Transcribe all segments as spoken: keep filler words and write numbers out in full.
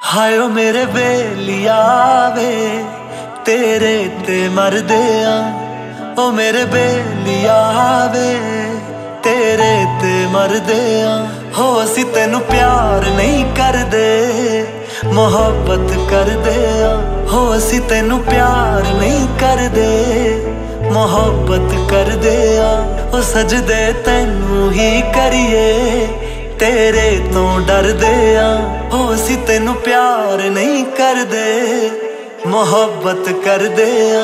हाय ओ मेरे बेलिया वे तेरे ते मरदे आ, ओ मेरे बेलिया वे तेरे ते मरदे आ। हो असी तेनू प्यार नहीं करदे मोहब्बत करदे आ, हो असी तेनू प्यार नहीं करदे मोहब्बत करदे आ। ओ सजदे तेनू ही करिए तेरे तो डरदे आ, हो असी तेनू प्यार नहीं करदे मोहब्बत करदे आ।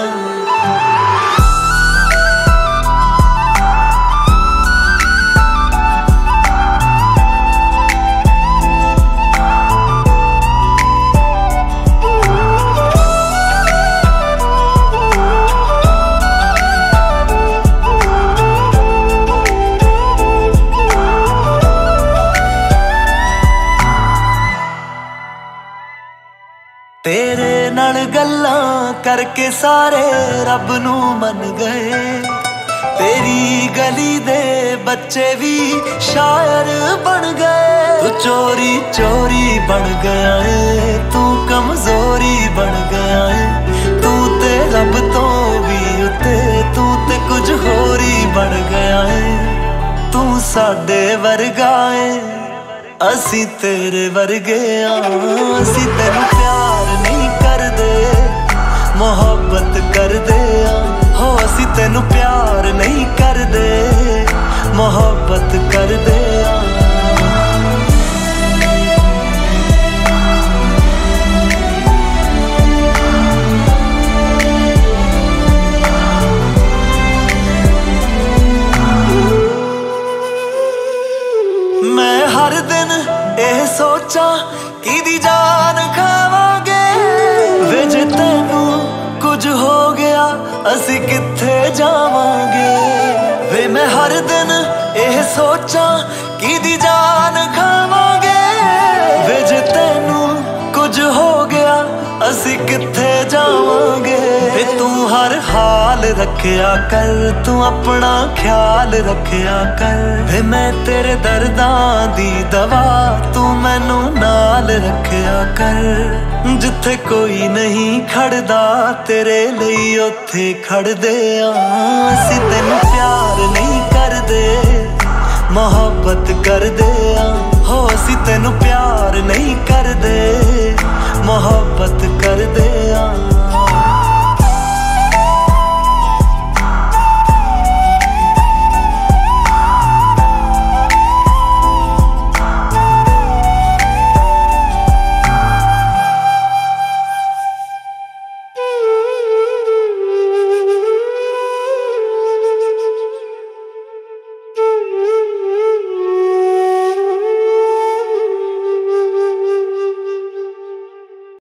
तेरे नाल गल्लां करके सारे रब नू मन गए, तेरी गली दे बच्चे भी शायर बन गए। तू चोरी चोरी बन गया है, तू कमजोरी बन गया है, तू ते रब तो भी उते, तू ते कुछ होर ही बन गया है। तू साडे वर्गा है असी तेरे वर्गे आ, असी तेनू प्यार नहीं करदे मोहब्बत करदे आ, हो असी तेनू प्यार नहीं करदे मोहब्बत करदे आ। मैं हर दिन ਇਹ ਸੋਚਾਂ ਕਿਹਦੀ ਜਾਨ ਖਾਵਾਂਗੇ ਵੇ, ਜੇ ਤੈਨੂੰ ਕੁਝ ਹੋ ਗਿਆ ਅਸੀਂ ਕਿੱਥੇ ਜਾਵਾਂਗੇ ਵੇ। ਮੈਂ ਹਰ ਦਿਨ ਇਹ ਸੋਚਾਂ ਕਿਹਦੀ ਜਾਨ ਖਾਵਾਂਗੇ ਵੇ, ਜੇ ਤੈਨੂੰ ਕੁਝ ਹੋ ਗਿਆ ਅਸੀਂ ਕਿੱਥੇ ਜਾਵਾਂਗੇ ਵੇ। ਤੂੰ ਹਰ ਹਾਲ ਰੱਖਿਆ ਕਰ, ਤੂੰ ਆਪਣਾ ख्याल रखिया कर वे, मैं तेरे दर्दां दी दवा तू मैनू नाल रखिया कर। जिथे कोई नहीं खड़दा तेरे लिए उत्थे खड़दे आ, असी तेनू प्यार नहीं करदे मोहब्बत करदे आ, हो असी तेनू प्यार नहीं करदे मोहब्बत करदे आ।